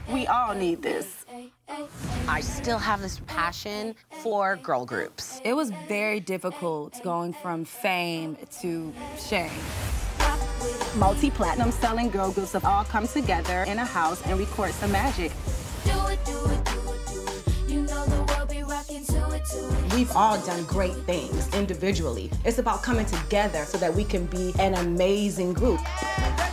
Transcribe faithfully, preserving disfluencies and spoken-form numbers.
We all need this. I still have this passion for girl groups. It was very difficult going from fame to shame. Multi-platinum selling girl groups have all come together in a house and record some magic. We've all done great things individually. It's about coming together so that we can be an amazing group.